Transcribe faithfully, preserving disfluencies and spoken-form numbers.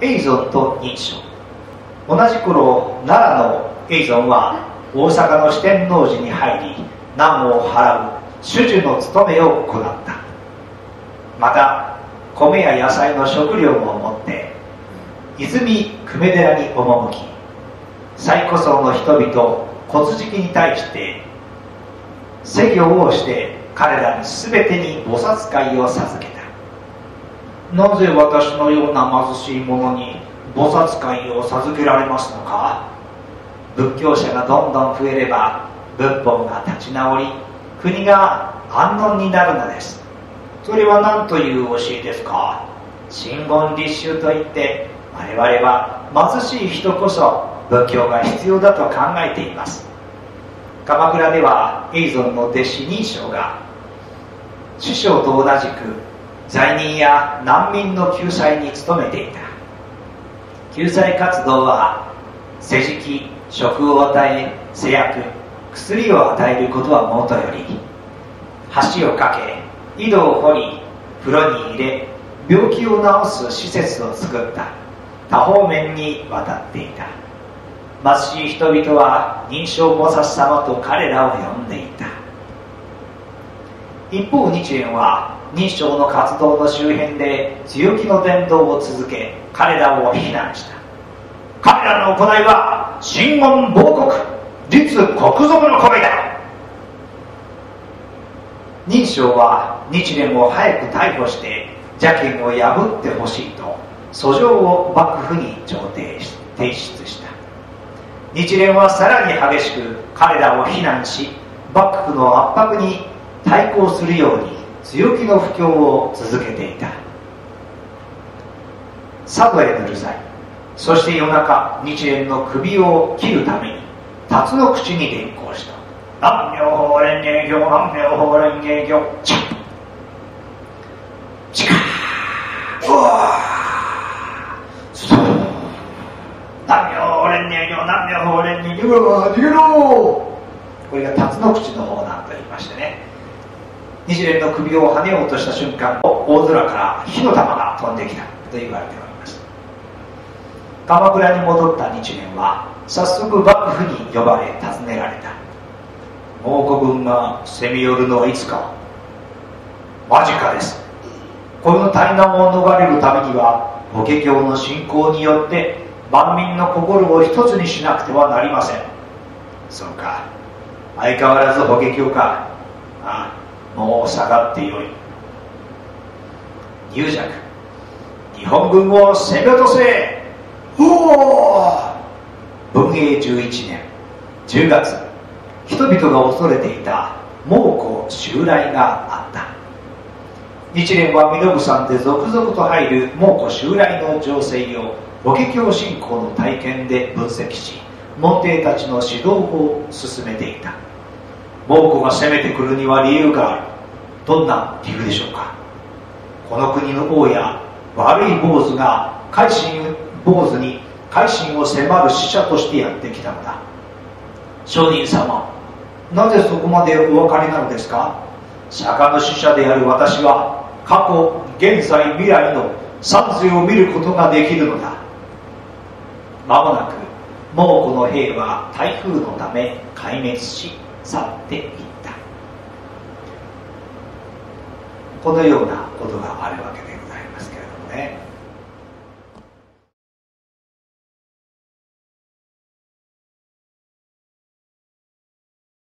永尊と認証。同じ頃奈良の永尊は大阪の四天王寺に入り難を払う種樹の務めを行った。また米や野菜の食料を持って泉久米寺に赴き、最古層の人々骨敷に対して施業をして彼らに全てに菩薩会を授けた。なぜ私のような貧しい者に菩薩会を授けられますのか。仏教者がどんどん増えれば仏法が立ち直り、国が安穏になるのです。それは何という教えですか。真言立宗といって、我々は貧しい人こそ仏教が必要だと考えています。鎌倉では永尊の弟子認証が師匠と同じく罪人や難民の救済に努めていた。救済活動は世辞き、食を与え、施薬、薬を与えることはもとより、橋を架け、井戸を掘り、風呂に入れ、病気を治す施設を作った。多方面にわたっていた。貧しい人々は認証菩薩様と彼らを呼んでいた。一方日蓮は認証の活動の周辺で強気の伝道を続け、彼らを非難した。彼らの行いは真言亡国、実国賊の行為だ。認証は日蓮を早く逮捕して邪見を破ってほしいと訴状を幕府に上呈し提出した。日蓮はさらに激しく彼らを非難し、幕府の圧迫に対抗するように強気の布教を続けていた。佐渡への流罪、そして夜中日蓮の首を切るために辰の口に連行した。南無法蓮華経、南無法蓮華経、チャッチカー、うわー、そう、南無法蓮華経、南無法蓮華経、うわー、逃げろー。これが辰の口の方なんと言いましてね、日蓮の首をはねようとした瞬間、大空から火の玉が飛んできたと言われております。鎌倉に戻った日蓮は早速幕府に呼ばれ尋ねられた。蒙古軍が攻め寄るのはいつか。間近です。この大難を逃れるためには法華経の信仰によって万民の心を一つにしなくてはなりません。そうか、相変わらず法華経か。ああ、もう下がってよい。入寂、日本軍を攻め落とせ。おお。文永じゅういちねんじゅうがつ、人々が恐れていた蒙古襲来があった。日蓮は身延山で続々と入る蒙古襲来の情勢を法華経信仰の体験で分析し、門弟たちの指導を進めていた。蒙古が攻めてくるには理由がある。どんな理由でしょうか。この国の王や悪い坊主が改心坊主に改心を迫る使者としてやってきたのだ。上人様、なぜそこまでお分かりなのですか。釈迦の使者である私は過去、現在、未来の三世を見ることができるのだ。間もなく蒙古の兵は台風のため壊滅し去っていった。このようなことがあるわけでございますけれどもね。